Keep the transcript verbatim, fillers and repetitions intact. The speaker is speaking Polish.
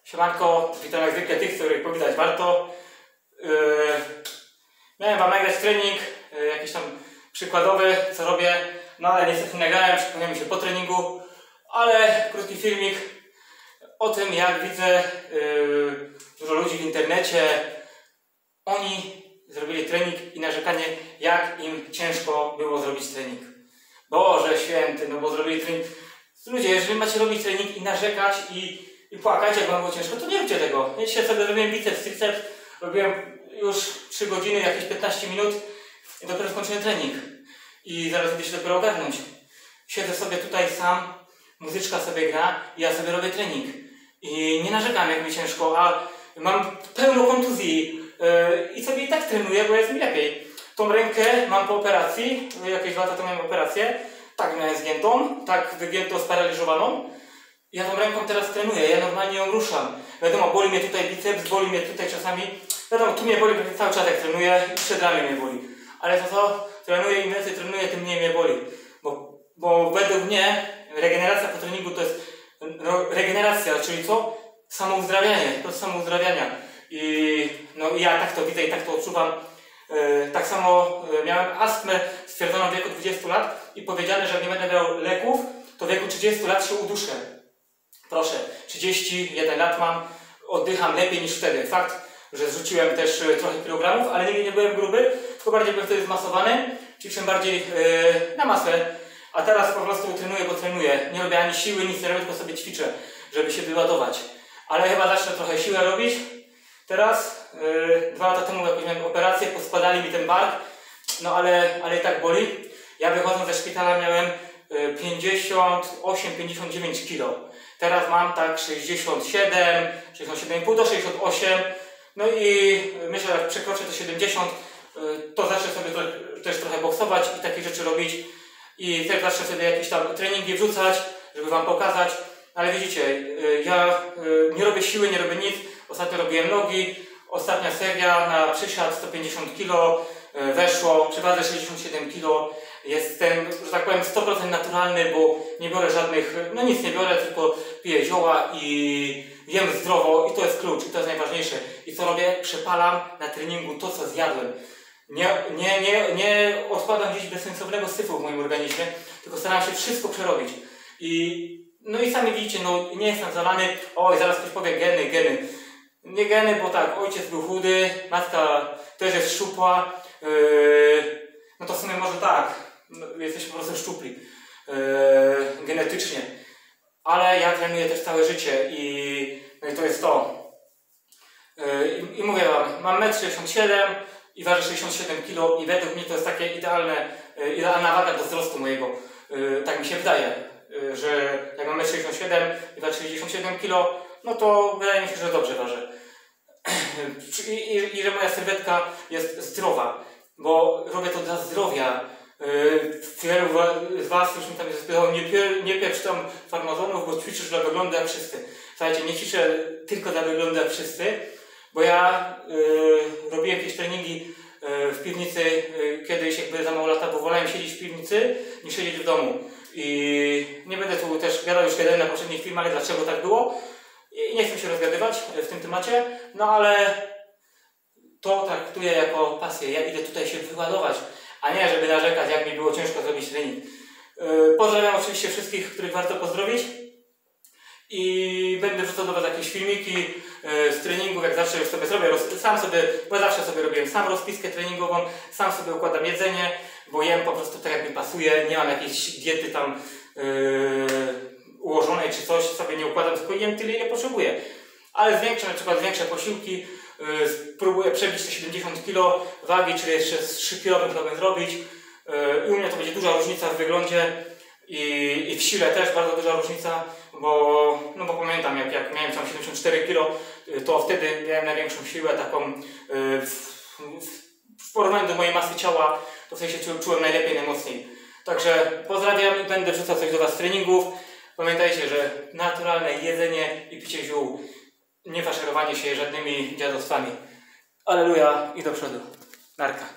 Siemanko, witam jak zwykle tych, których powitać warto. Yy, miałem wam nagrać trening, yy, jakiś tam przykładowy, co robię, no ale niestety nagrałem, przypomniałem mi się po treningu, ale krótki filmik o tym, jak widzę yy, dużo ludzi w internecie, oni zrobili trening i narzekanie, jak im ciężko było zrobić trening. Boże święty, no bo zrobili trening. Ludzie, jeżeli macie robić trening i narzekać i i płakać, jak wam było ciężko, to nie róbcie tego. Ja dzisiaj sobie robiłem biceps, triceps, robiłem już trzy godziny, jakieś piętnaście minut i dopiero skończyłem trening. I zaraz idę się dopiero ogarnąć. Siedzę sobie tutaj sam, muzyczka sobie gra i ja sobie robię trening. I nie narzekam, jak mi ciężko, a mam pełno kontuzji yy, i sobie i tak trenuję, bo jest mi lepiej. Tą rękę mam po operacji, jakieś lata temu miałem operację, tak miałem zgiętą, tak wygiętą, sparaliżowaną. Ja tą ręką teraz trenuję, ja normalnie ją ruszam. Wiadomo, boli mnie tutaj biceps, boli mnie tutaj czasami. Wiadomo, tu mnie boli cały czas jak trenuję i przed ramię mnie boli. Ale to co? Trenuję, im więcej trenuję, tym mniej mnie boli. Bo, bo według mnie regeneracja po treningu to jest no, regeneracja, czyli co? Samouzdrawianie, to jest samouzdrawiania. I no, ja tak to widzę i tak to odczuwam. Yy, tak samo yy, miałem astmę stwierdzoną w wieku dwudziestu lat i powiedziane, że jak nie będę brał leków, to w wieku trzydziestu lat się uduszę. Proszę, trzydzieści jeden lat mam, oddycham lepiej niż wtedy. Fakt, że zrzuciłem też trochę kilogramów, ale nigdy nie byłem gruby, tylko bardziej byłem wtedy zmasowany, ćwiczyłem bardziej yy, na masę, a teraz po prostu trenuję, bo trenuję. Nie robię ani siły, nic nie robię, tylko sobie ćwiczę, żeby się wyładować. Ale chyba zacznę trochę siłę robić. Teraz, yy, dwa lata temu jakoś miałem operację, poskładali mi ten bark, no ale, ale i tak boli. Ja wychodząc ze szpitala miałem pięćdziesiąt osiem pięćdziesiąt dziewięć kilo. Teraz mam tak sześćdziesiąt siedem, sześćdziesiąt siedem i pół do sześćdziesiąt osiem. No i myślę, że jak przekroczę to siedemdziesiąt, to zacznę sobie to, też trochę boksować i takie rzeczy robić. I też zacznę sobie jakieś tam treningi wrzucać, żeby wam pokazać. Ale widzicie, ja nie robię siły, nie robię nic. Ostatnio robiłem nogi. Ostatnia seria na przysiad sto pięćdziesiąt kilo weszło, przy wadze sześćdziesiąt siedem kilo. Jestem, że tak powiem, sto procent naturalny, bo nie biorę żadnych, no nic nie biorę, tylko piję zioła i jem zdrowo i to jest klucz, i to jest najważniejsze. I co robię? Przepalam na treningu to, co zjadłem. Nie, nie, nie, nie odkładam gdzieś bezsensownego syfu w moim organizmie, tylko staram się wszystko przerobić. I, no i sami widzicie, no nie jestem zalany, oj, zaraz ktoś powie geny, geny. Nie geny, bo tak, ojciec był chudy, matka też jest szczupła, yy, no to w sumie może tak. No, jesteśmy po prostu szczupli yy, genetycznie, ale ja trenuję też całe życie i, no i to jest to. Yy, i, I mówię wam, mam metr sześćdziesiąt siedem i ważę sześćdziesiąt siedem kilo i według mnie to jest takie idealne, yy, idealna waga do wzrostu mojego. Yy, tak mi się wydaje, yy, że jak mam metr sześćdziesiąt siedem i ważę sześćdziesiąt siedem kilo, no to wydaje mi się, że dobrze ważę. I, i, I że moja sylwetka jest zdrowa, bo robię to dla zdrowia. Yy, wielu z was już mi tam zapytało, nie, pier, nie pierz tam farmazonów, bo ćwiczysz dla wyglądu jak wszyscy. Słuchajcie, nie ćwiczę tylko dla wyglądu jak wszyscy, bo ja yy, robiłem jakieś treningi yy, w piwnicy yy, kiedyś, jakby za mało lata, bo wolałem siedzieć w piwnicy niż siedzieć w domu. I nie będę tu też gadał, już gadałem na poprzednich filmach, dlaczego tak było. I nie chcę się rozgadywać w tym temacie, no ale to traktuję jako pasję. Ja idę tutaj się wyładować, a nie żeby narzekać, jak mi było ciężko zrobić trening. Yy, pozdrawiam oczywiście wszystkich, których warto pozdrowić i będę wrzucał do was jakieś filmiki yy, z treningów, jak zawsze już sobie zrobię, sam sobie, bo zawsze sobie robiłem sam rozpiskę treningową, sam sobie układam jedzenie, bo jem po prostu tak jak mi pasuje, nie mam jakiejś diety tam yy, ułożonej czy coś, sobie nie układam, tylko jem tyle, ile potrzebuję. Ale zwiększę na przykład większe posiłki, yy, spróbuję przebić te siedemdziesiąt kilo wagi, czyli jeszcze z trzy kilo bym chciałbym zrobić. Yy, I u mnie to będzie duża różnica w wyglądzie i, i w sile też bardzo duża różnica, bo, no bo pamiętam jak, jak miałem tam siedemdziesiąt cztery kilo, yy, to wtedy miałem największą siłę taką yy, w, w porównaniu do mojej masy ciała, to w sensie czułem najlepiej, najmocniej. Także pozdrawiam i będę wrzucał coś do was z treningów. Pamiętajcie, że naturalne jedzenie i picie ziół, nie faszerowanie się żadnymi dziadostwami. Alleluja i do przodu. Narka.